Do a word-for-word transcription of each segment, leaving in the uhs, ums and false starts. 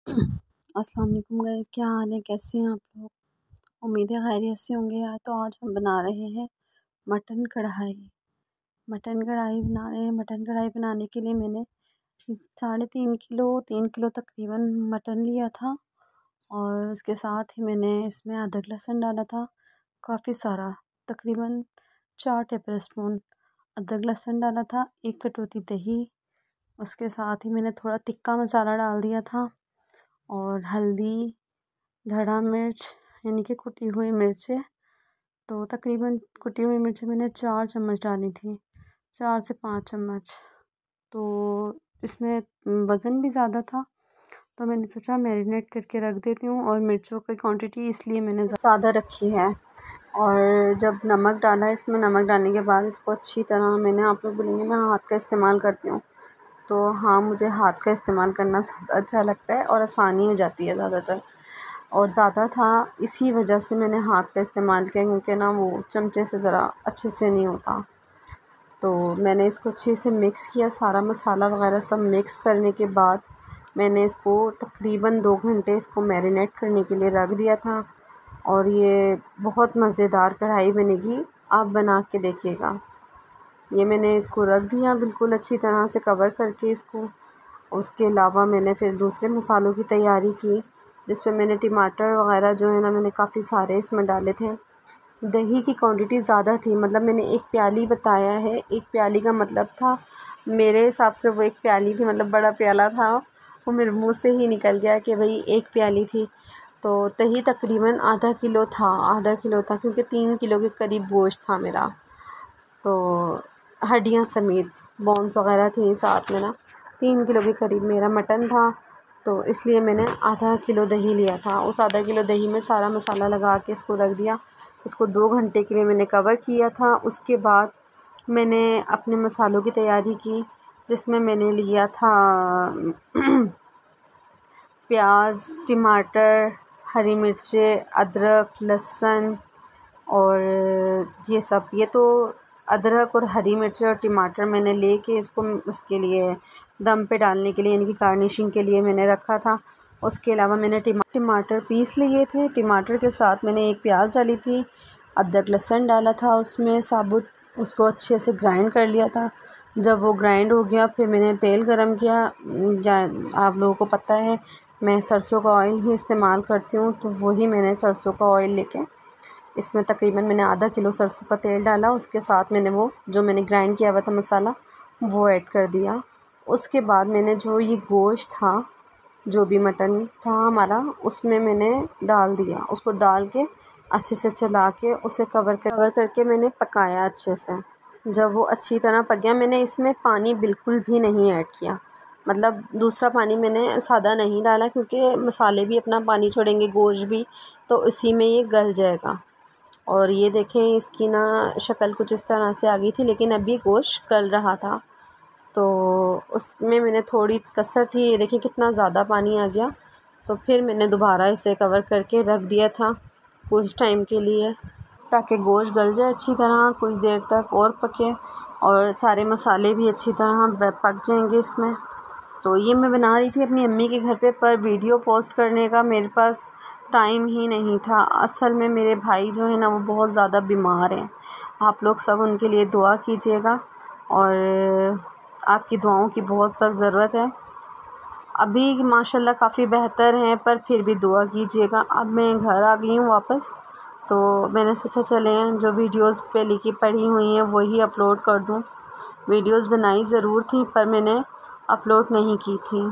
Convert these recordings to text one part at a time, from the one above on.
अस्सलाम वालेकुम गाइस, क्या हाल है? कैसे हैं आप लोग? उम्मीद है खैरियत से होंगे। यार तो आज हम बना रहे हैं मटन कढ़ाई। मटन कढ़ाई बना रहे हैं। मटन कढ़ाई बनाने के लिए मैंने साढ़े तीन किलो तीन किलो तकरीबन मटन लिया था और उसके साथ ही मैंने इसमें अदरक लहसुन डाला था काफ़ी सारा, तकरीबन चार टेबल स्पून अदरक लहसुन डाला था, एक कटोरी दही। उसके साथ ही मैंने थोड़ा तिक्का मसाला डाल दिया था और हल्दी, धड़ा मिर्च यानी कि कुटी हुई मिर्चें, तो तकरीबन कुटी हुई मिर्चें मैंने चार चम्मच डाली थी, चार से पाँच चम्मच। तो इसमें वज़न भी ज़्यादा था तो मैंने सोचा मैरिनेट करके रख देती हूँ, और मिर्चों की क्वांटिटी इसलिए मैंने ज़्यादा रखी है। और जब नमक डाला, इसमें नमक डालने के बाद इसको अच्छी तरह मैंने, आप लोग बोलेंगे मैं हाथ का इस्तेमाल करती हूँ, तो हाँ, मुझे हाथ का इस्तेमाल करना ज़्यादा अच्छा लगता है और आसानी हो जाती है ज़्यादातर। और ज़्यादा था इसी वजह से मैंने हाथ का इस्तेमाल किया, क्योंकि ना वो चमचे से ज़रा अच्छे से नहीं होता। तो मैंने इसको अच्छे से मिक्स किया, सारा मसाला वगैरह सब मिक्स करने के बाद मैंने इसको तकरीबन दो घंटे इसको मैरिनेट करने के लिए रख दिया था। और ये बहुत मज़ेदार कढ़ाई बनेगी, आप बना के देखिएगा। ये मैंने इसको रख दिया बिल्कुल अच्छी तरह से कवर करके इसको। उसके अलावा मैंने फिर दूसरे मसालों की तैयारी की, जिसमें मैंने टमाटर वगैरह जो है ना, मैंने काफ़ी सारे इसमें डाले थे। दही की क्वांटिटी ज़्यादा थी, मतलब मैंने एक प्याली बताया है, एक प्याली का मतलब था मेरे हिसाब से वो एक प्याली थी, मतलब बड़ा प्याला था, वो मेरे मुंह से ही निकल गया कि भाई एक प्याली थी। तो दही तकरीबन आधा किलो था, आधा किलो था क्योंकि तीन किलो के करीब गोश्त था मेरा, तो हड्डियाँ समेत बोन्स वगैरह थी साथ में ना, तीन किलो के करीब मेरा मटन था, तो इसलिए मैंने आधा किलो दही लिया था। उस आधा किलो दही में सारा मसाला लगा के इसको रख दिया। इसको दो घंटे के लिए मैंने कवर किया था। उसके बाद मैंने अपने मसालों की तैयारी की, जिसमें मैंने लिया था प्याज, टमाटर, हरी मिर्चें, अदरक, लहसुन और ये सब। ये तो अदरक और हरी मिर्च और टमाटर मैंने लेके इसको उसके लिए दम पे डालने के लिए, यानी कि गार्निशिंग के लिए मैंने रखा था। उसके अलावा मैंने टमाटर पीस लिए थे, टमाटर के साथ मैंने एक प्याज डाली थी, अदरक लहसुन डाला था उसमें साबुत, उसको अच्छे से ग्राइंड कर लिया था। जब वो ग्राइंड हो गया फिर मैंने तेल गरम किया। या आप लोगों को पता है मैं सरसों का ऑयल ही इस्तेमाल करती हूँ, तो वही मैंने सरसों का ऑयल लेके इसमें तकरीबन मैंने आधा किलो सरसों का तेल डाला। उसके साथ मैंने वो जो मैंने ग्राइंड किया हुआ था मसाला वो ऐड कर दिया। उसके बाद मैंने जो ये गोश्त था, जो भी मटन था हमारा, उसमें मैंने डाल दिया। उसको डाल के अच्छे से चला के उसे कवर कर कवर करके मैंने पकाया अच्छे से। जब वो अच्छी तरह पक गया, मैंने इसमें पानी बिल्कुल भी नहीं ऐड किया, मतलब दूसरा पानी मैंने सादा नहीं डाला, क्योंकि मसाले भी अपना पानी छोड़ेंगे, गोश्त भी, तो इसी में ये गल जाएगा। और ये देखें इसकी ना शक्ल कुछ इस तरह से आ गई थी, लेकिन अभी गोश्त गल रहा था, तो उसमें मैंने थोड़ी कसर थी। ये देखिए कितना ज़्यादा पानी आ गया। तो फिर मैंने दोबारा इसे कवर करके रख दिया था कुछ टाइम के लिए, ताकि गोश्त गल जाए अच्छी तरह, कुछ देर तक और पके और सारे मसाले भी अच्छी तरह पक जाएंगे इसमें। तो ये मैं बना रही थी अपनी अम्मी के घर पे, पर वीडियो पोस्ट करने का मेरे पास टाइम ही नहीं था। असल में मेरे भाई जो है ना वो बहुत ज़्यादा बीमार हैं। आप लोग सब उनके लिए दुआ कीजिएगा, और आपकी दुआओं की बहुत सख्त ज़रूरत है। अभी माशाल्लाह काफ़ी बेहतर हैं, पर फिर भी दुआ कीजिएगा। अब मैं घर आ गई हूँ वापस, तो मैंने सोचा चलें जो वीडियोस पे लिखी पढ़ी हुई हैं वही अपलोड कर दूँ। वीडियोस बनाई ज़रूर थी, पर मैंने अपलोड नहीं की थी।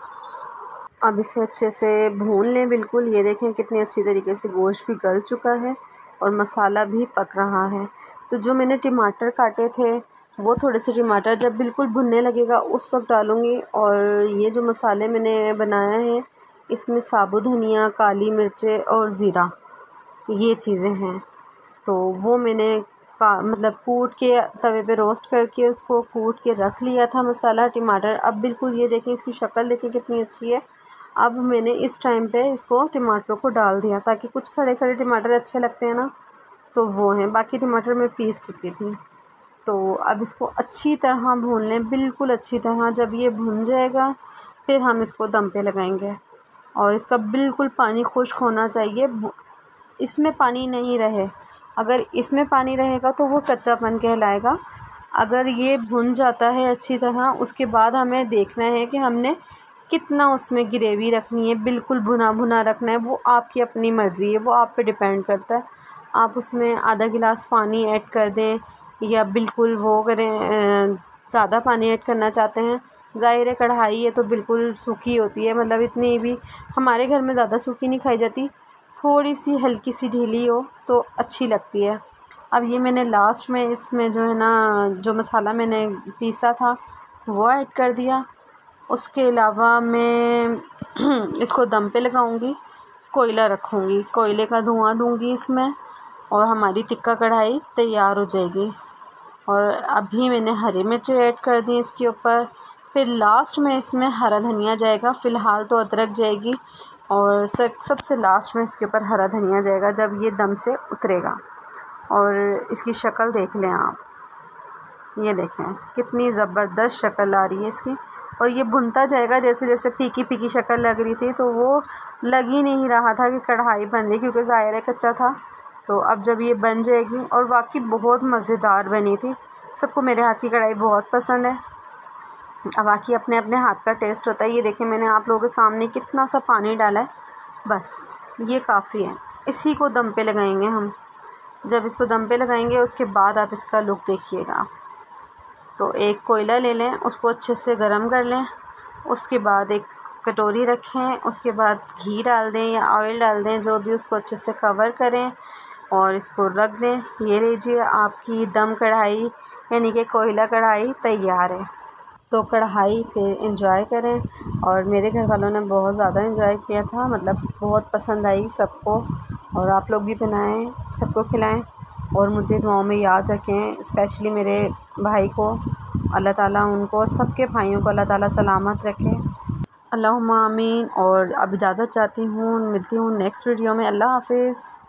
अब इसे अच्छे से भून लें बिल्कुल। ये देखें कितनी अच्छी तरीके से गोश्त भी गल चुका है और मसाला भी पक रहा है। तो जो मैंने टमाटर काटे थे, वो थोड़े से टमाटर जब बिल्कुल भुनने लगेगा उस वक्त डालूँगी। और ये जो मसाले मैंने बनाया है, इसमें साबुत धनिया, काली मिर्चें और ज़ीरा, ये चीज़ें हैं। तो वो मैंने का मतलब कूट के तवे पे रोस्ट करके उसको कूट के रख लिया था मसाला, टमाटर। अब बिल्कुल ये देखें इसकी शक्ल देखें कितनी अच्छी है। अब मैंने इस टाइम पे इसको टमाटरों को डाल दिया, ताकि कुछ खड़े खड़े टमाटर अच्छे लगते हैं ना, तो वो हैं। बाकी टमाटर मैं पीस चुकी थी। तो अब इसको अच्छी तरह भून लें, बिल्कुल अच्छी तरह। जब ये भुन जाएगा फिर हम इसको दम पे लगाएंगे। और इसका बिल्कुल पानी खुश्क होना चाहिए, इसमें पानी नहीं रहे। अगर इसमें पानी रहेगा तो वो कच्चापन कहलाएगा। अगर ये भुन जाता है अच्छी तरह, उसके बाद हमें देखना है कि हमने कितना उसमें ग्रेवी रखनी है। बिल्कुल भुना भुना रखना है, वो आपकी अपनी मर्ज़ी है, वो आप पे डिपेंड करता है। आप उसमें आधा गिलास पानी ऐड कर दें या बिल्कुल वो करें, ज़्यादा पानी ऐड करना चाहते हैं। ज़ाहिर है कढ़ाई है तो बिल्कुल सूखी होती है, मतलब इतनी भी हमारे घर में ज़्यादा सूखी नहीं खाई जाती, थोड़ी सी हल्की सी ढीली हो तो अच्छी लगती है। अब ये मैंने लास्ट में इसमें जो है ना, जो मसाला मैंने पीसा था वो ऐड कर दिया। उसके अलावा मैं इसको दम पे लगाऊंगी, कोयला रखूँगी, कोयले का धुआं दूंगी इसमें और हमारी टिक्का कढ़ाई तैयार हो जाएगी। और अभी मैंने हरी मिर्च ऐड कर दी इसके ऊपर, फिर लास्ट में इसमें हरा धनिया जाएगा। फ़िलहाल तो अदरक जाएगी और सबसे लास्ट में इसके ऊपर हरा धनिया जाएगा जब ये दम से उतरेगा। और इसकी शक्ल देख लें आप, ये देखें कितनी ज़बरदस्त शक्ल आ रही है इसकी। और ये भुनता जाएगा, जैसे जैसे फीकी फीकी शक्ल लग रही थी तो वो लग ही नहीं रहा था कि कढ़ाई बन रही, क्योंकि ज़ाहिर है कच्चा था। तो अब जब ये बन जाएगी, और वाकई बहुत मज़ेदार बनी थी, सबको मेरे हाथ की कढ़ाई बहुत पसंद है। अब बाकी अपने अपने हाथ का टेस्ट होता है। ये देखें मैंने आप लोगों के सामने कितना सा पानी डाला है, बस ये काफ़ी है। इसी को दम पे लगाएंगे हम। जब इसको दम पे लगाएंगे उसके बाद आप इसका लुक देखिएगा। तो एक कोयला ले लें, उसको अच्छे से गरम कर लें, उसके बाद एक कटोरी रखें, उसके बाद घी डाल दें या ऑयल डाल दें, जो भी, उसको अच्छे से कवर करें और इसको रख दें। ये लीजिए आपकी दम कढ़ाई यानी कि कोयला कढ़ाई तैयार है। तो कढ़ाई फिर एंजॉय करें। और मेरे घर वालों ने बहुत ज़्यादा एंजॉय किया था, मतलब बहुत पसंद आई सबको। और आप लोग भी बनाएं, सबको खिलाएं और मुझे दुआओं में याद रखें, स्पेशली मेरे भाई को, अल्लाह ताला उनको और सबके भाइयों को अल्लाह ताला सलामत रखें। अल्लाहुम्मा आमीन। और अब इजाज़त चाहती हूँ, मिलती हूँ नेक्स्ट वीडियो में। अल्लाह हाफ़िज़।